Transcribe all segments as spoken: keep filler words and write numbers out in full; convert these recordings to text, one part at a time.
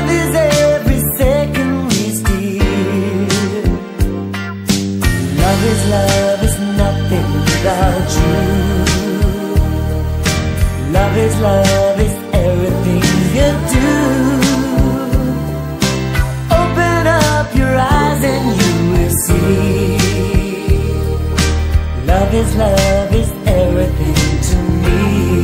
Love is every second we steal. Love is love is nothing without you. Love is love is everything you do. Open up your eyes and you will see. Love is love is everything to me.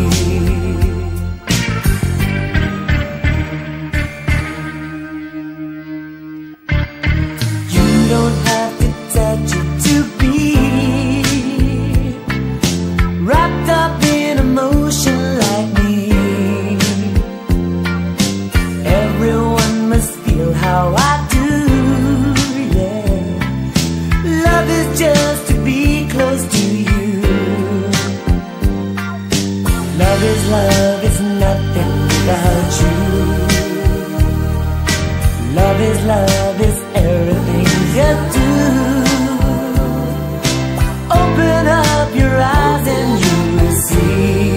You don't have to touch it to be wrapped up in emotion like me. Everyone must feel how I do, yeah. Love is just to be close to you. Love is love is nothing without you. Love is love is everything you do. Open up your eyes and you will see.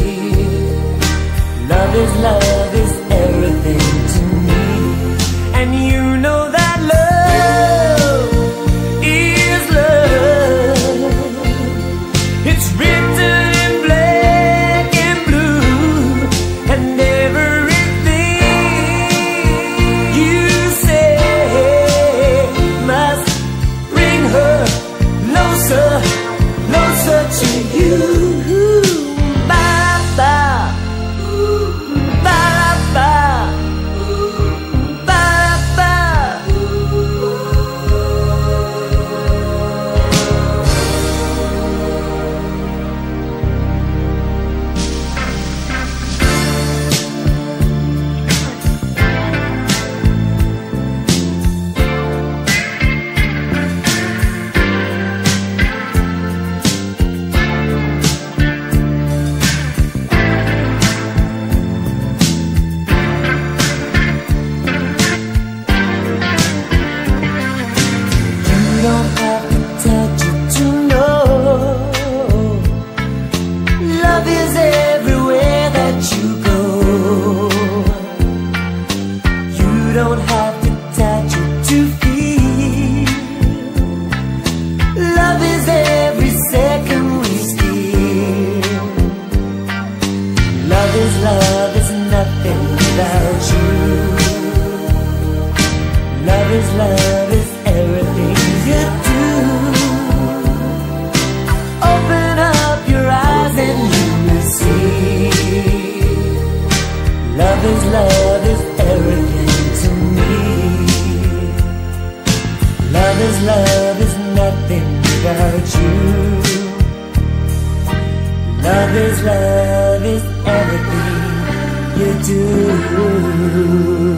Love is love is everything to me. And you know that love is love. It's written in black and blue. And everything you say must bring her closer, closer to you. Ba-ba, ba-ba, ba-ba. You don't have to touch it to know. Love is everywhere that you go. You don't have to touch it to feel. Love is every second we steal. Love is love is nothing without you. Love is love is everything you do. Open up your eyes and you will see. Love is love is everything to me. Love is love is nothing without you. Love is love is everything you do.